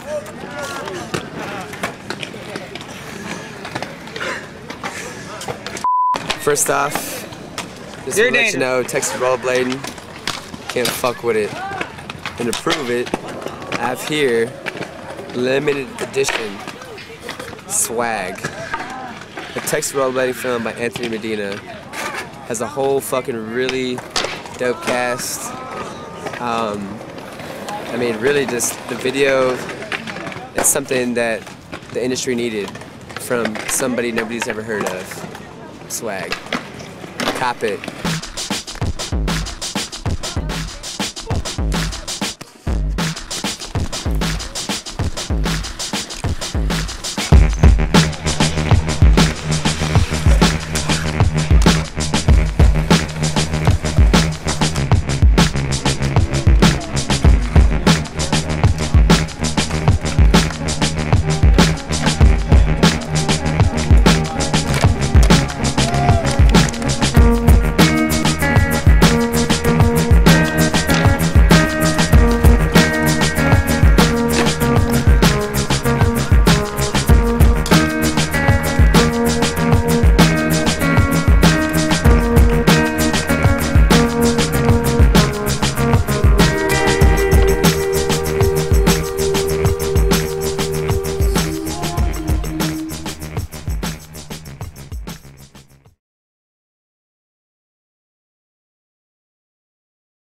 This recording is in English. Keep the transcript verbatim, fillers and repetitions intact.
First off, just to let you know, Texas rollerblading, can't fuck with it. And to prove it, I have here limited edition swag. The Texas rollerblading film by Anthony Medina has a whole fucking really dope cast. Um, I mean, really just the video is something that the industry needed from somebody nobody's ever heard of. Swag. Cop it.